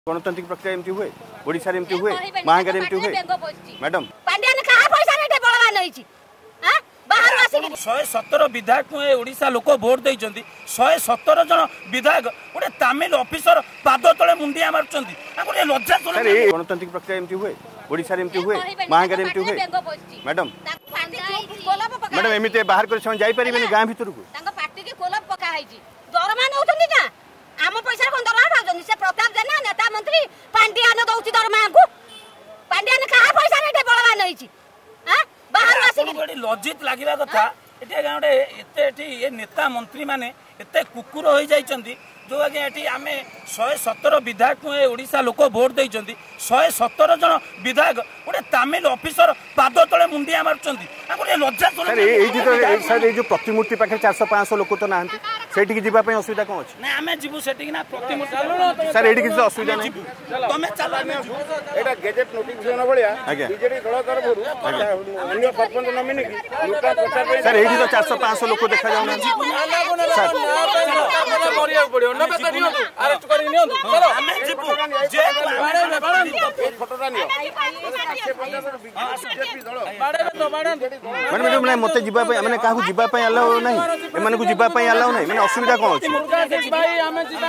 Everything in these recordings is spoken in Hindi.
गणतांत्रिक प्रक्रिया एमती हुए ओडिशा एमती हुए महांगार एमती हुए मैडम पांड्या ने कहा पैसा नहीं बळवा नहीं छी हां बाहर आसी 117 विधायक को ओडिशा लोक वोट देइचंती 117 जन विधायक गोटे तमिल ऑफिसर पाद तले मुंडिया मारचंती गोटे लज्जा सर गणतांत्रिक प्रक्रिया एमती हुए ओडिशा एमती हुए महांगार एमती हुए मैडम मैडम एमती बाहर कर समय जाई परिबेनी गां भीतर को तांगा पार्टी के कोलप पका हैजी दरमा नउथनी ना आम पैसा कोन दरमा खाजनी से प्रताप जेना नेता मंत्री पांड्या ने दउची दरमा को पांड्या ने कहा पैसा नहीं बळवा नहीं छी हां बाहर आसी बड़ी लज्जित लागिला कथा एटे गांडे एते एठी ए नेता मंत्री माने एते कुकुर होई जाइचंती जो आगे एठी आमे 117 विधायक को ओडिशा लोक वोट देइचंती 117 जन विधायक गोटे तमिल ऑफिसर पाद तले मुंडिया मारचंती गोटे लज्जा सर ए सर ए जो प्रतिमूर्ति पाखे 400-500 लोक तो नाहंती सेठी की जिबा पई असुविधा कोन अछि ना आमे जिबु सेठी की ना प्रतिमूर्ति सर एठी किछ असुविधा नै तमे चला एटा गेजेट नोटिफिकेशन भलिया बीजेडी दल तरफरु अन्य सरपंच नमिनी की लोका प्रचार सर एठी तो 400-500 लोक देखा जाउना करिया पड़ियो नबे त नियो अरेस्ट करि नियो चलो आमे जिबु जे फोटोटा नियो मैडम मैडम मते जिबा पई माने काहू जिबा पई अलाउ नै एमाने को जिबा पई अलाउ नै माने असुविधा कोन अछि भाई हमें जिबा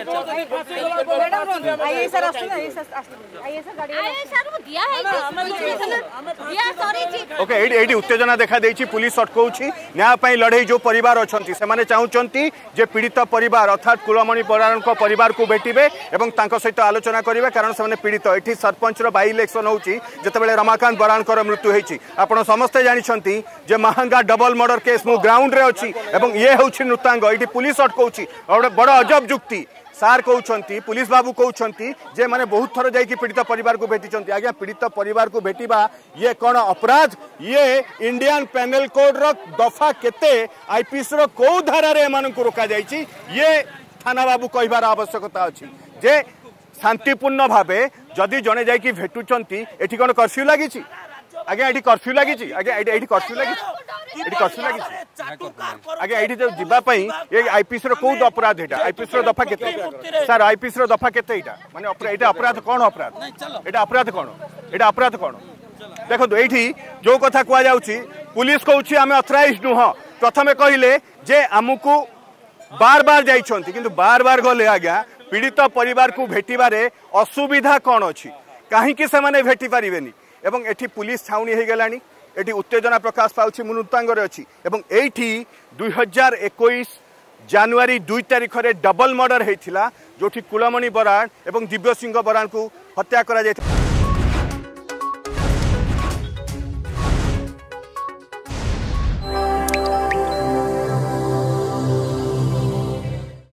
आईएसआर आसी आईएसआर गाड़ी आईएसआर दिया है दिया सॉरी जी ओके एडी उत्तेजना देखा देछि पुलिस अटकाउछि न्याय पई लड़ाई जो परिवार अछंती से माने चाहुचंती जे पीड़ित परिवार अर्थात कुलमणि बराण को परिवार को भेटिबे एवं तांको सहित आलोचना करिवे कारण से माने पीड़ित एठी सरपंच रो बाई इलेक्शन होउछि जतबेले रमाकांत बराण को मृत्यु हेछि आपण समस्त जानिछंती जे महांगा डबल मर्डर केस मु ग्राउंड रे अछि एवं ये होउछि नृतांग एठी पुलिस अटकाउछि और बड़ अजब जुक्ति सार कहउछंती पुलिस बाबू कहउछंती जे माने बहुत थर जाई कि पीड़ित परिवार को भेटिछंती आज्ञा पीड़ित परिवार को भेटिबा ये कोन अपराध ये इंडियन पेनल कोड रो दफा केते आईपीएस रो को धारा रे मानन को रोका जाईची ये थाना बाबू कहबार आवश्यकता अछि जे शांतिपूर्ण भावे जदि जने जाई कि भेटुछंती एठी कोन कर्फ्यू लागिची आगे एठी कर्फ्यू लागिची आगे एठी कर्फ्यू लागिची एठी कर्फ्यू लागिची आगे एठी जो जिबा पई ए आईपीएस रो को अपराध एटा आईपीएस रो दफा केते सर आईपीएस रो दफा केते एटा माने एटा अपराध कोन अपराध एटा अपराध कोन देखो एठी जो कथा कुआ जाउची पुलिस कहउची आमे ऑथराइज्ड नुह प्रथमे कहिले जे हमकु बार बार जाइछंती किंतु बार बार गले आज्ञा पीड़ित परिवार को भेटिबारे असुविधा कोन अछि काहे कि से माने भेटि परिबेनी एवं एठी पुलिस छाउनी हे गेलानी एठी उत्तेजना प्रकाश पाउछि मुनुतांग रे अछि एवं एठी 2021 जनवरी 2 तारिख रे डबल मर्डर हेथिला जोठी कुलमणि बराण एवं दिव्य सिंह बराण को हत्या करा जायथिला।